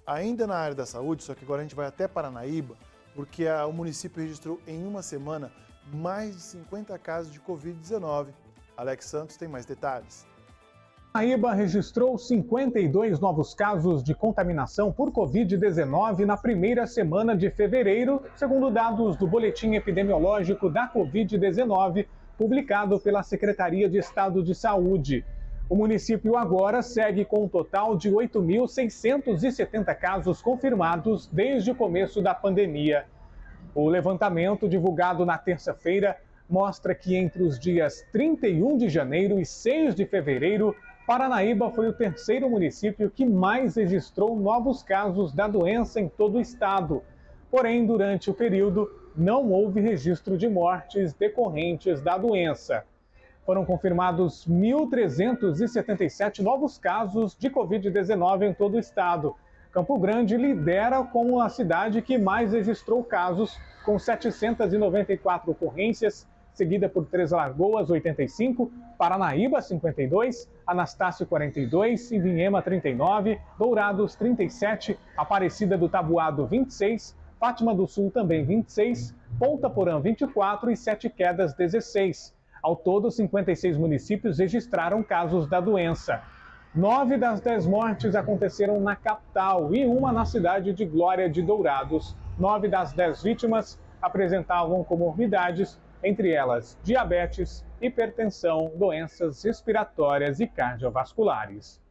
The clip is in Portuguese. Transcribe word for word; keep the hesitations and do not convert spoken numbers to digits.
Ainda na área da saúde, só que agora a gente vai até Paranaíba, porque a, o município registrou em uma semana mais de cinquenta casos de covid dezenove. Alex Santos tem mais detalhes. Paranaíba registrou cinquenta e dois novos casos de contaminação por covid dezenove na primeira semana de fevereiro, segundo dados do Boletim Epidemiológico da covid dezenove, publicado pela Secretaria de Estado de Saúde. O município agora segue com um total de oito mil seiscentos e setenta casos confirmados desde o começo da pandemia. O levantamento, divulgado na terça-feira, mostra que entre os dias trinta e um de janeiro e seis de fevereiro, Paranaíba foi o terceiro município que mais registrou novos casos da doença em todo o estado. Porém, durante o período, não houve registro de mortes decorrentes da doença. Foram confirmados mil trezentos e setenta e sete novos casos de covid dezenove em todo o estado. Campo Grande lidera como a cidade que mais registrou casos, com setecentas e noventa e quatro ocorrências, seguida por Três Lagoas, oitenta e cinco, Paranaíba, cinquenta e dois, Anastácio, quarenta e dois, Ivinhema, trinta e nove, Dourados, trinta e sete, Aparecida do Tabuado, vinte e seis, Fátima do Sul, também vinte e seis, Ponta Porã, vinte e quatro e Sete Quedas, dezesseis. Ao todo, cinquenta e seis municípios registraram casos da doença. Nove das dez mortes aconteceram na capital e uma na cidade de Glória de Dourados. Nove das dez vítimas apresentavam comorbidades, entre elas diabetes, hipertensão, doenças respiratórias e cardiovasculares.